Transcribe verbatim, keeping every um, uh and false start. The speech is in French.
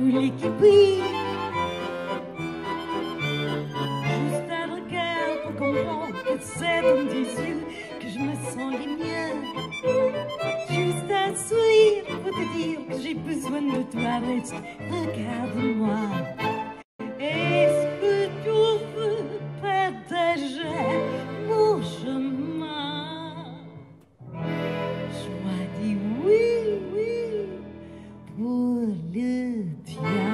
foule qui brille. Juste un regard pour comprendre que c'est dans tes yeux que je me sens les miens. Juste un sourire pour te dire que j'ai besoin de toi. Reste, regarde-moi. Est-ce que tu veux partager mon chemin? Je dis oui, oui, pour le tien.